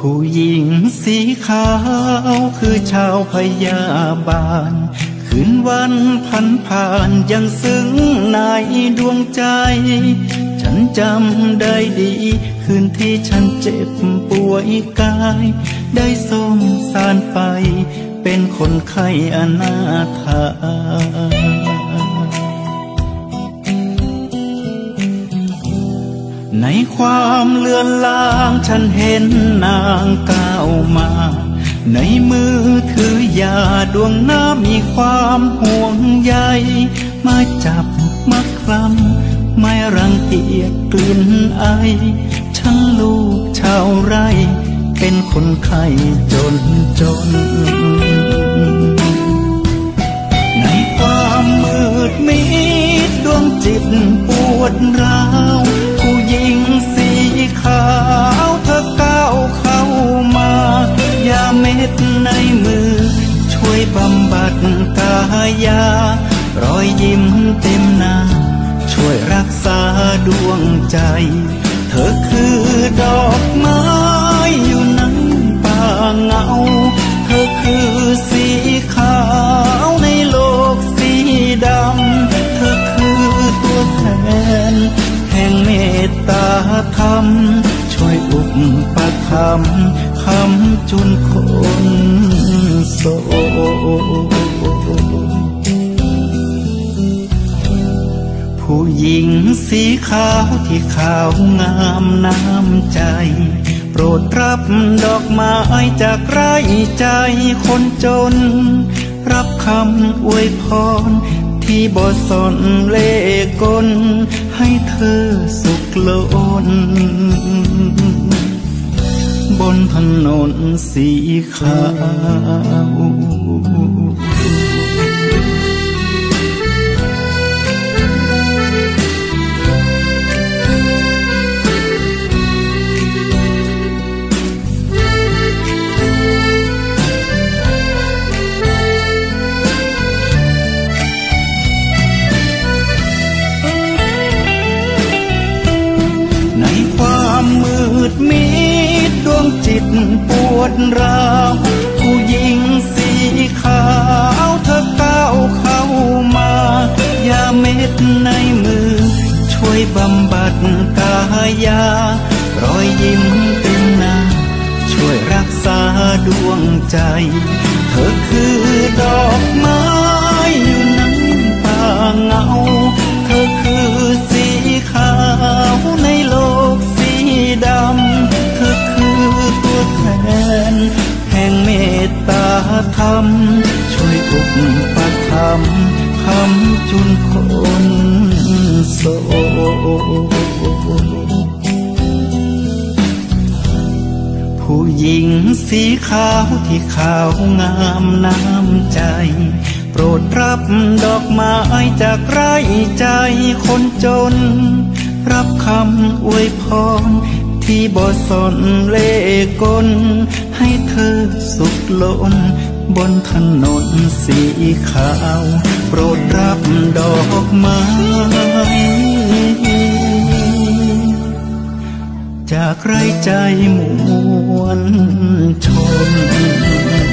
ผู้หญิงสีขาวคือชาวพยาบาลคืนวันพันผ่านยังซึ้งในดวงใจฉันจำได้ดีคืนที่ฉันเจ็บป่วยกายได้สงสารไปเป็นคนไข้อนาถาในความเลือนลางฉันเห็นนางก้าวมาในมือถือยาดวงหน้ามีความห่วงใยมาจับมาคลำไม่รังเกียจกลิ่นไอฉันลูกชาวไร่เป็นคนไข้จนในความมืดมิดดวงจิตปวดร้าวผู้หญิงสีขาวเธอก้าวเข้ามายาเม็ดในมือช่วยบำบัดกายารอยยิ้มเต็มหน้าช่วยรักษาดวงใจเธอคือดอกไม้อยู่ในป่าเงาเธอคือสีขาวในโลกสีดำเธอคือตัวแทนแห่งเมตตาธรรมช่วยอุปถัมภ์คำจุนคนโศกผู้หญิงสีขาวที่ขาวงามน้ำใจโปรดรับดอกไม้จากไร่ใจคนจนรับคำอวยพรที่บ่สนเล่กลให้เธอสุขล้นบนถนนสีขาวมิดดวงจิตปวดร้าวผู้หญิงสีขาวเธอก้าวเข้ามายาเม็ดในมือช่วยบำบัดกายารอยยิ้มเต็มหน้าช่วยรักษาดวงใจเธอคือดอกไม้อยู่ในป่าเงาเธอคือสีขาวในโลกสีดำเธอคือตัวแทนแห่งเมตตาธรรมช่วยอุปถัมภ์คำจุนคนโศกผู้หญิงสีขาวที่ขาวงามน้ำใจโปรดรับดอกไม้จากไร่ใจคนจนรับคำอวยพรที่บ่สนเล่กลให้เธอสุขล้นบนถนนสีขาวโปรดรับดอกไม้จากไร่ใจมวลชน